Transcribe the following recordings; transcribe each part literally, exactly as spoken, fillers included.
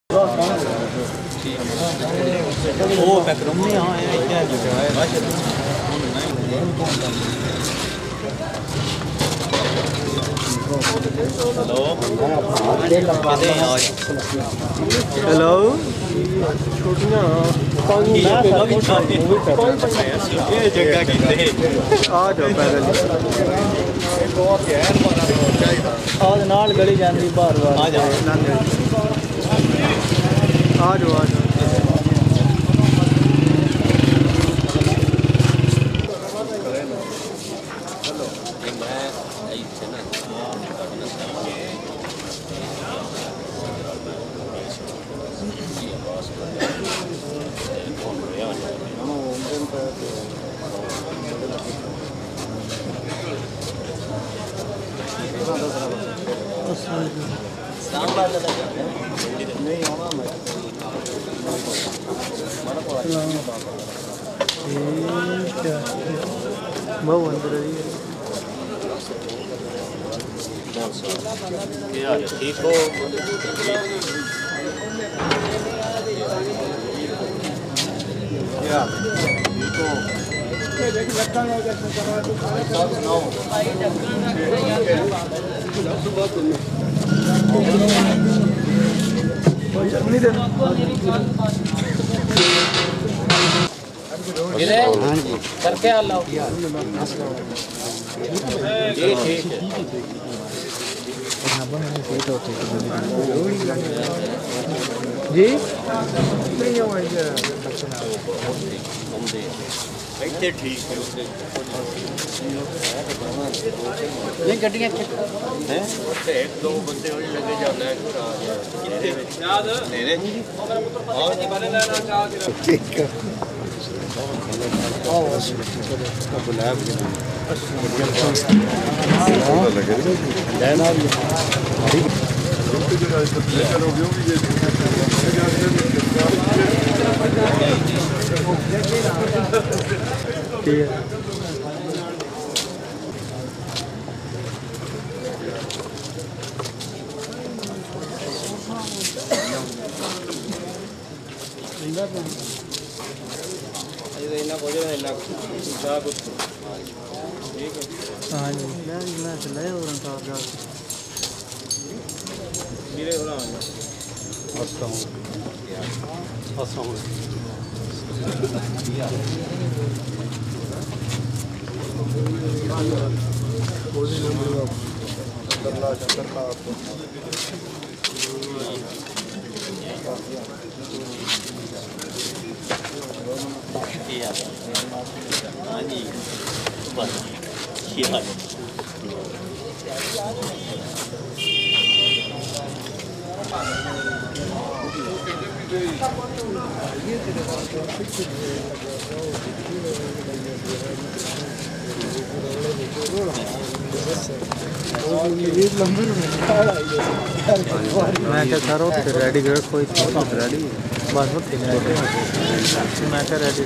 ਉਹ ਪੈਕਰਮ ਨਹੀਂ ਆ ਇੱਥੇ ਜੋ ਹੈ हेलो छोटियां आ जाओ पैदल आज नाल गली जाती बार बार आ जाओ आ जाओ आ जाओ बहुत अंदर है ठीक हो क्या हाँ जी करके आ लो जी ठीक है जी ਇੱਥੇ ਠੀਕ ਹੈ ਇਹ ਗੱਡੀਆਂ ਹੈ ਉੱਥੇ ਇੱਕ ਦੋ ਬੰਦੇ ਹੋਈ ਲੱਗੇ ਜਾਂਦਾ ਹੈ ਕਿੱਥੇ ਯਾਦ ਨੇਰੇ ਔਰ ਜੀ ਬਾਰੇ ਲੈਣਾ ਚਾਹ ਕੇ ਠੀਕ ਹੈ ਆਹ ਵਾਸ ਬੁਲਾ ਵੀ ਲੈਣਾ ਵੀ ठीक है हाँ जी मैं मैं चला और साहब जा मेरे हो रहा है अस्सलाम अस्सलाम हाँ जी बस मैं क्या सर रेडी कर कोई रेडी बस मैं क्या रेडी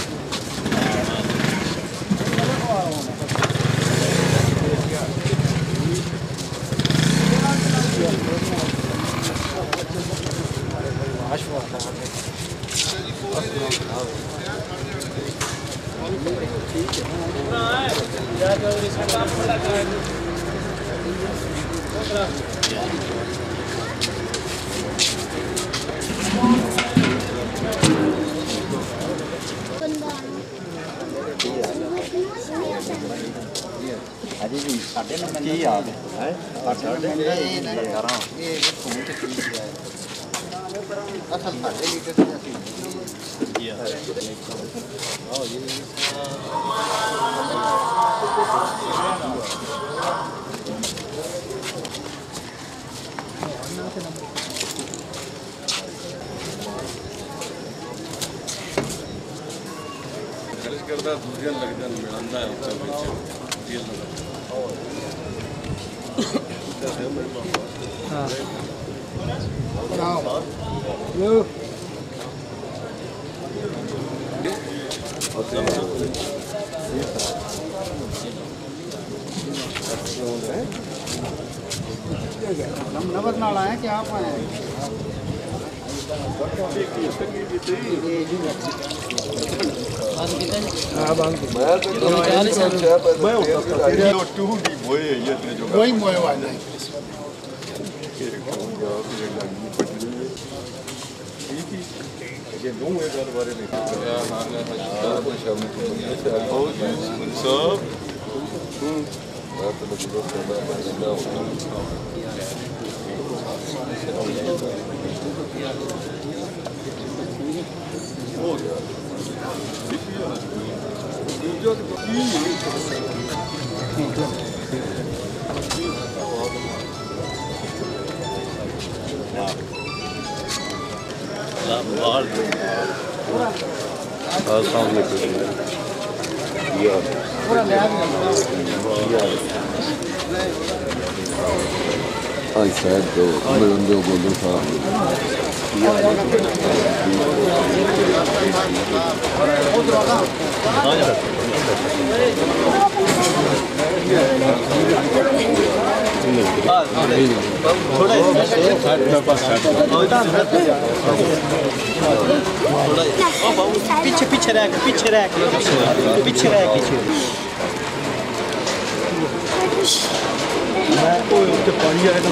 ਕੀ ਆ ਹੈ ਸਾਡੇ ਇਹ ਕਰਾਂ ਇਹ ਫੋਨ ਤੇ ਕੀ ਹੈ ਅਸਲ ਸਾਡੇ ਲੀਟਰ ਤੇ ਅਸੀਂ ਕੀ ਆ ਆਓ ਜੀ ਗਰਜ ਕਰਦਾ ਦੂਜਿਆਂ ਲੱਗਦਾ ਮਿਲਦਾ ਹੈ ਉਸ ਵਿੱਚ ਡੀਲ ਲਗਾ हाँ लो नंबर नाल आए क्या आप आए वही मोए वाला है ये नूं है घर बारे में क्या हाल है हज़ार को शाम को से बहुत सब बात तो बहुत ज्यादा बंदा हो गया जो I said though, I'm going to go do something. पीछे पीछे रह पीछे रह पीछे रह पीछे पानी आएगा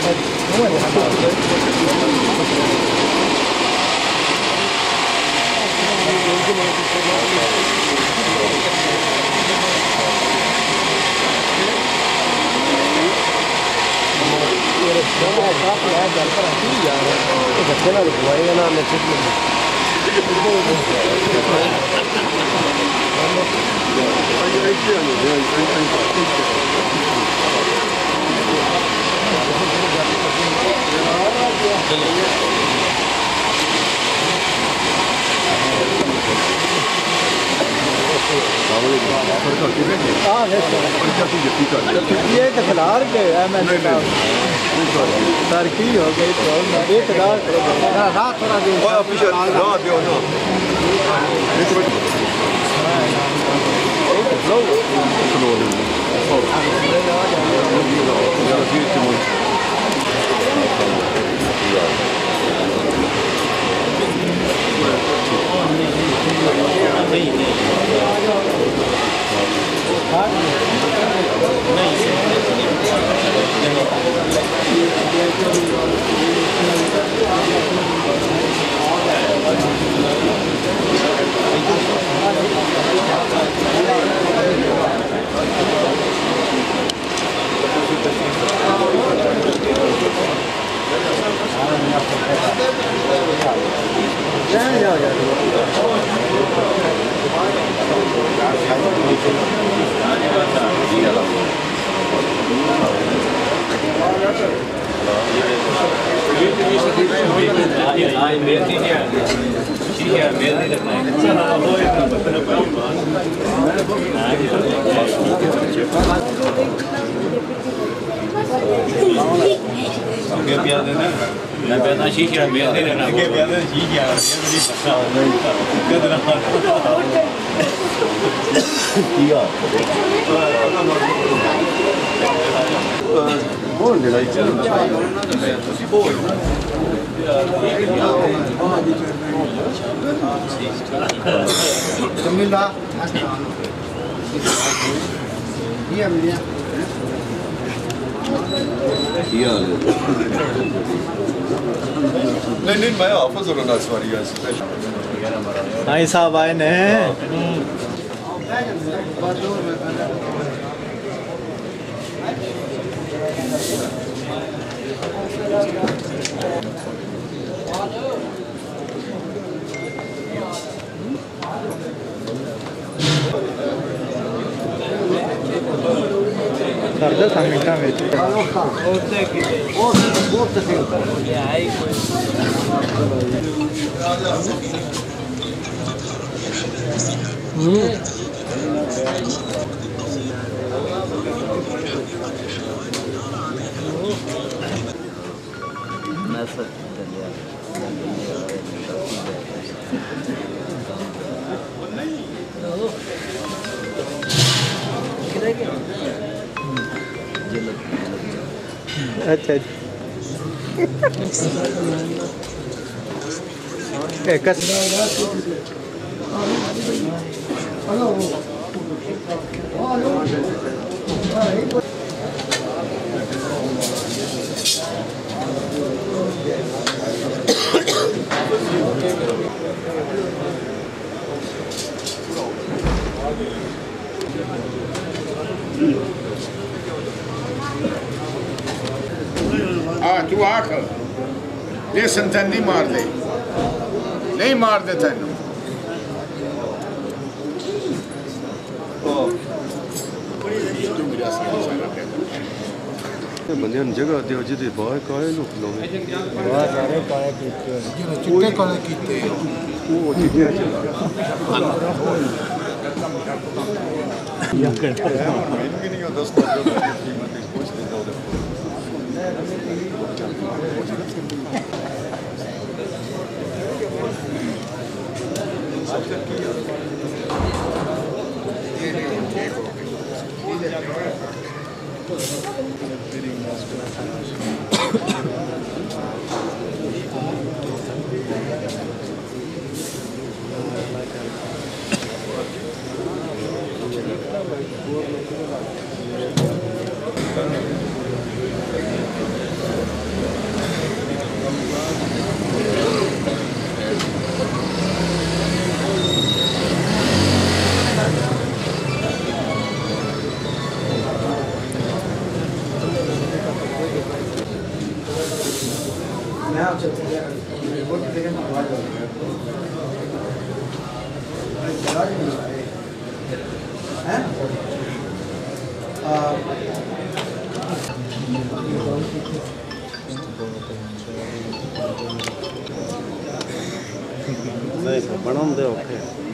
ये तो खिलाड़ के मैंने सर की हो गई तो एक रात रात थोड़ा दिन पीछे रात दियो ना मैं पहला शीशा मेल नहीं रहना के पहले शीशा ये बड़ी पक्का कितना किया बोल लड़ाई चल बोल जमीला ये मिलिया नहीं नहीं मैं ऑफिस हो रहा सवारी है भाई साहब आए ने Sarda samita में Nasir अच्छा हाँ तू आख ये संतन नहीं मार दे नहीं मार दे तेन बंदे जगह दियो जिदे बाहर काले लोग लोग बहुत सारे काले कीते चिट्टे काले कीते वो चिट्टे या कर नहीं हो दस तक बनाते औखे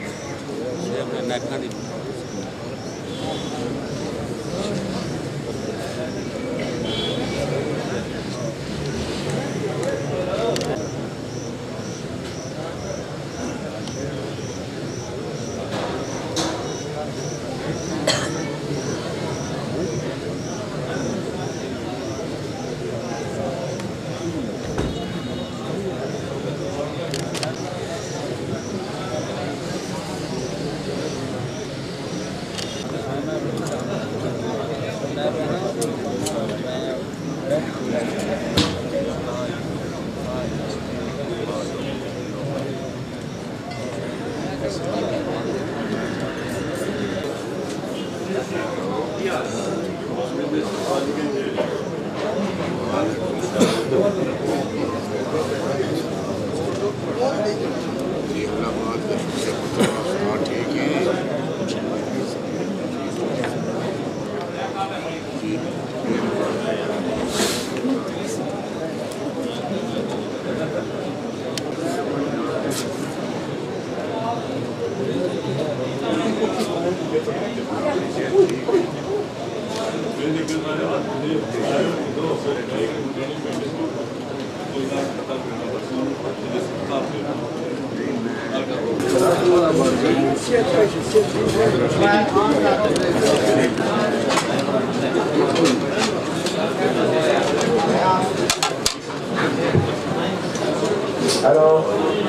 Hello.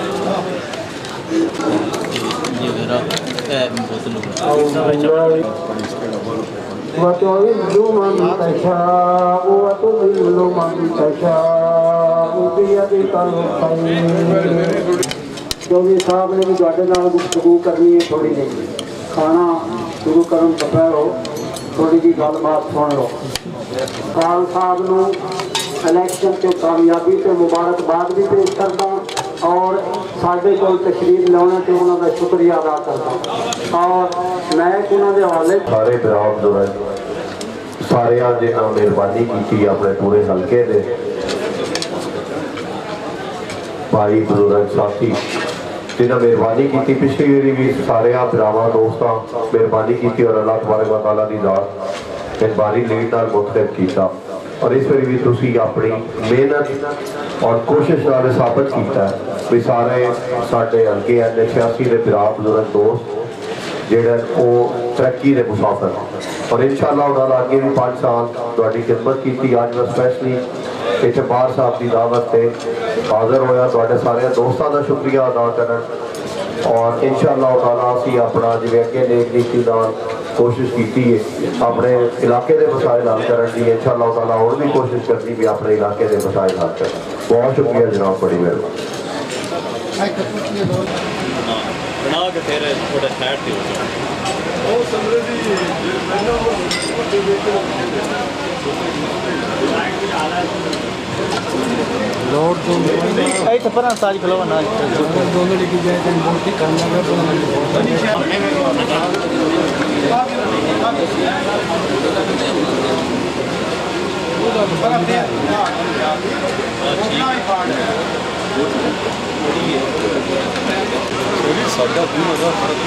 وتعز من تشاء وتذل من تشاء بيدك الخير क्योंकि साहब ने भी ਤੁਹਾਡੇ ਨਾਲ ਗੁਫ਼ਤਗੂ ਕਰਨੀ ਹੈ ਥੋੜੀ ਜਿਹੀ ਖਾਣਾ ਸ਼ੁਰੂ ਕਰਨ ਤੋਂ ਪਹਿਲਾਂ ਥੋੜੀ ਜਿਹੀ ਗੱਲਬਾਤ ਸੁਣ ਲਓ ਖਾਨ ਸਾਹਿਬ ਨੂੰ ਇਲੈਕਸ਼ਨ ਤੇ ਕਾਮਯਾਬੀ ਤੇ ਮੁਬਾਰਕਬਾਦ ਵੀ ਪੇਸ਼ ਕਰਦਾ और साढ़े को तशरीफ लाने से उन्होंने शुक्रिया अदा करता और मैं उन्होंने हवाले सारे बराबर सारे जिन्हें मेहरबानी की अपने पूरे हल्के दे भाई बुजुर्ग साथी जिन्हें मेहरबानी की पिछली बारी भी सारे भरावां दोस्तों मेहरबानी की और अल्लाह तबारक व तआला दी ज़ात मेहरबानी लेट नाल मुतखब किया और इस बारी भी तुसी अपनी मेहनत और कोशिश नाल साबित किया भी सारे साडे हल्के एन छियासी के भरा बुजुर्ग दोस्त जेड़ा वो तरक्की के मुसाफिर और इंशाअल्लाह उन्होंने अगे भी पाँच साल तुहाडी खिदमत की। आज मैं स्पैशली इतने बार साहब की दावत से हाजिर होया तुहाडे सारे दोस्तों का शुक्रिया अदा करन और इंशाअल्लाह ताला असीं अपना जिवें अगे नेक नीति नाल कोशिश की है अपने इलाके के मसाइल हल करने की इंशाअल्लाह ताला और भी कोशिश करनी भी अपने इलाके के मसाइल हल कर। बहुत शुक्रिया जनाब, बड़ी मेहरबानी। लोड दो आई तो पर साज खलो ना दोनों की जाए तो बहुत ही काम लगा साढ़ा तीन हज़ार फर्क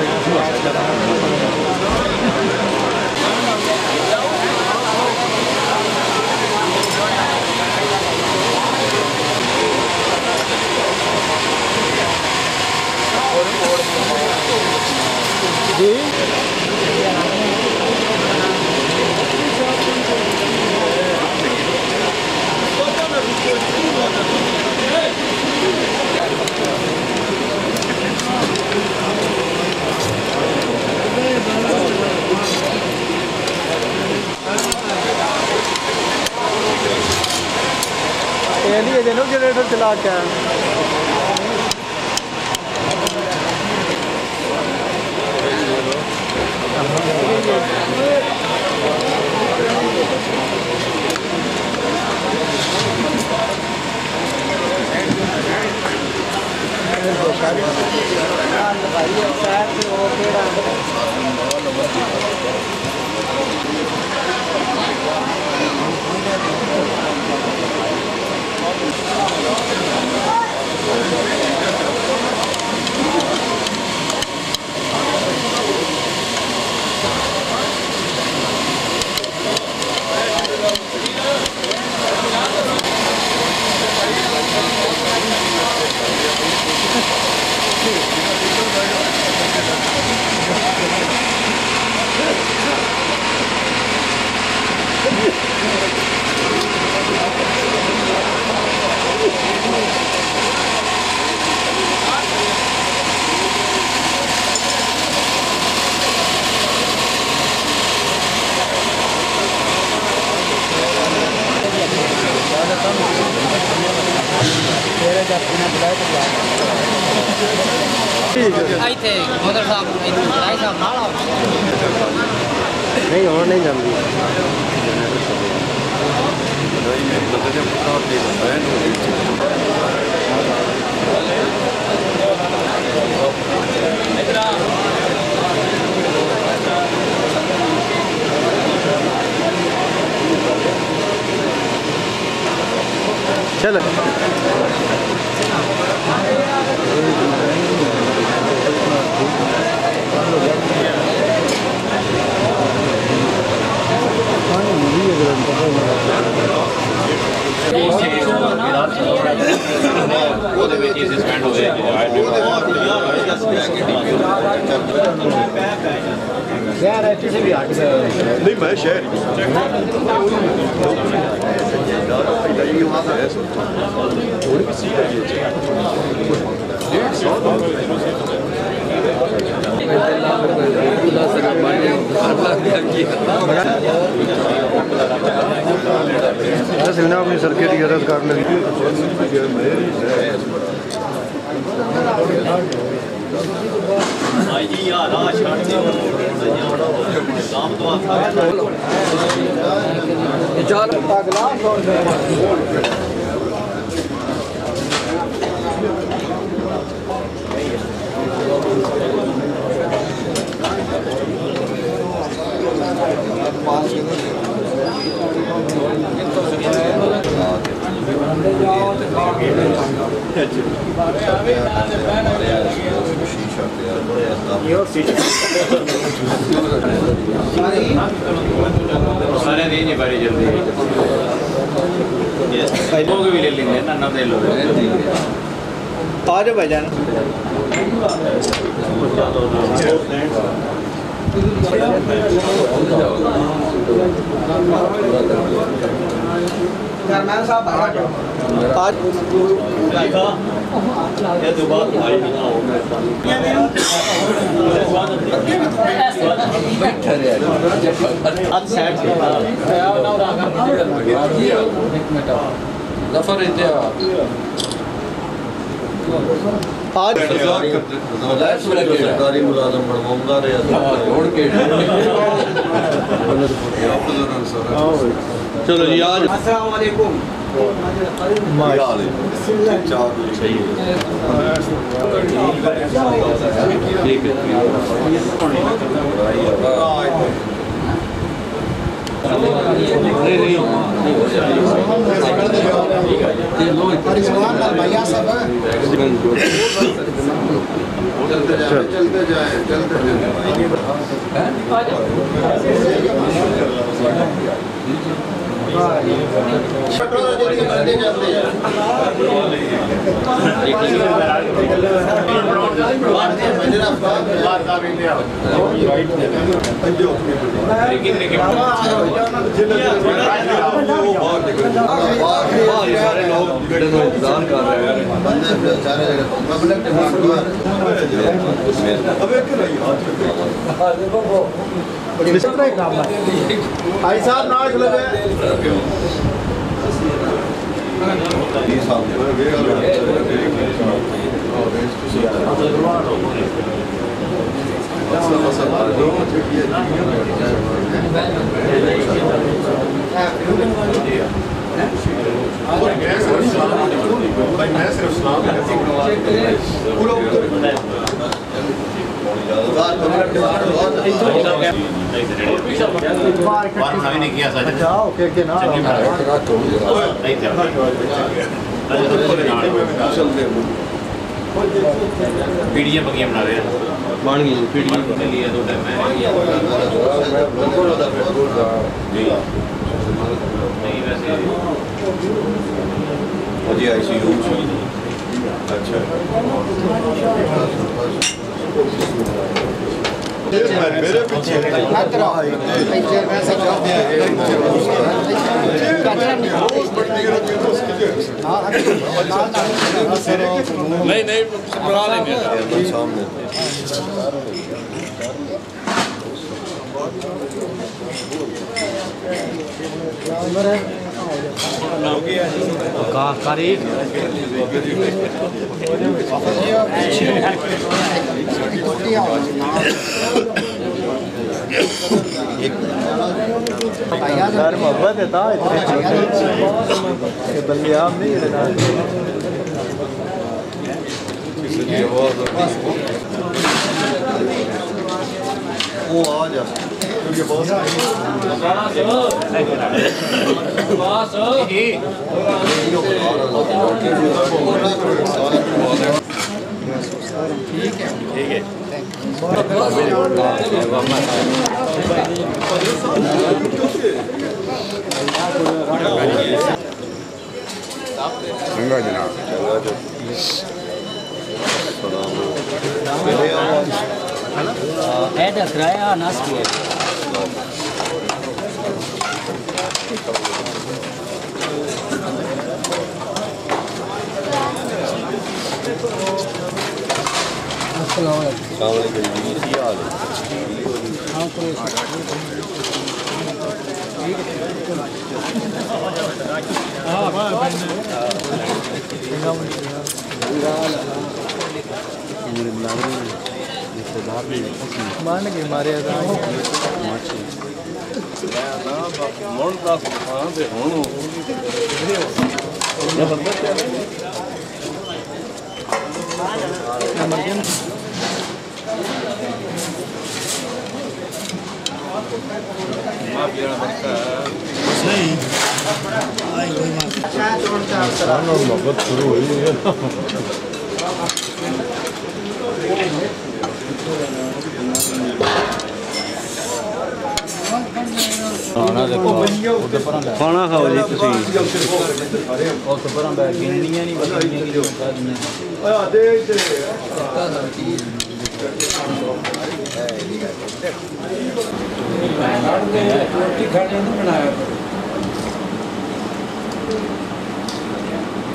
जी ये जनरल जनरेटर चला क्या नहीं और नहीं जल्दी चलो नहीं मैं शहर अपनी सड़कें की अरज कर लगी सारे देंगे बड़ी जल्दी लोग भी ले लेंगे ना ना दे लोग ताज भाईजान चेयरमैन साहब आज आज सरकारी मुलाजम बनवाऊंगा चलो जी आज अस्सलाम वालेकुम चलते जाए चलते जाए चलते सारे लोग इंतजार कर रहे हैं सारे पब्लिक भाई साहब ना खिला पीढ़ियां बगियां बना रहे हैं बन गई पीढ़ियां के लिए दो टाइम नहीं वैसे जी आई सी यू अच्छा मेरे पीछे नहीं नहीं बना लेंगे सामने यार मोहब्बत है था ये बंदे आप नहीं वो आ जा ठीक है ठीक है चंगा जनाब ऐड कराया नासिर अस्सलाम वालेकुम क्या हाल है हां तो मान के मारे मोहब्बत शुरू हुई है खाना खाओ जी तुसी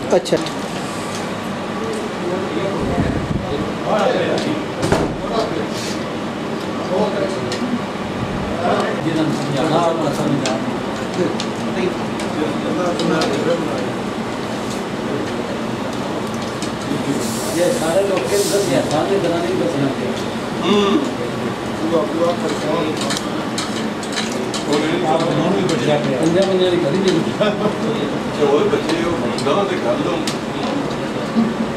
अच्छा ये सारे लोग के दस या सारे बनाने की बस यहाँ पे हम्म पूरा पूरा आप बनाने की बच जाते हैं पंजाब में नहीं करी नहीं जो बच्चे हो ना तो कर लो